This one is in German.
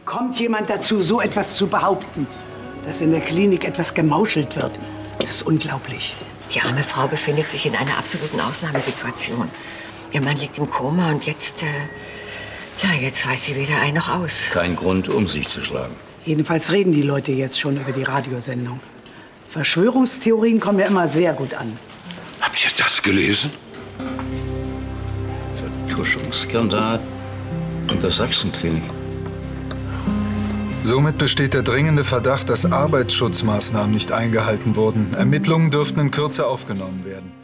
kommt jemand dazu, so etwas zu behaupten? Dass in der Klinik etwas gemauschelt wird. Das ist unglaublich. Die arme Frau befindet sich in einer absoluten Ausnahmesituation. Ihr Mann liegt im Koma und jetzt weiß sie weder ein noch aus. Kein Grund, um sich zu schlagen. Jedenfalls reden die Leute jetzt schon über die Radiosendung. Verschwörungstheorien kommen ja immer sehr gut an. Habt ihr das gelesen? Vertuschungsskandal in der Sachsenklinik. Somit besteht der dringende Verdacht, dass Arbeitsschutzmaßnahmen nicht eingehalten wurden. Ermittlungen dürften in Kürze aufgenommen werden.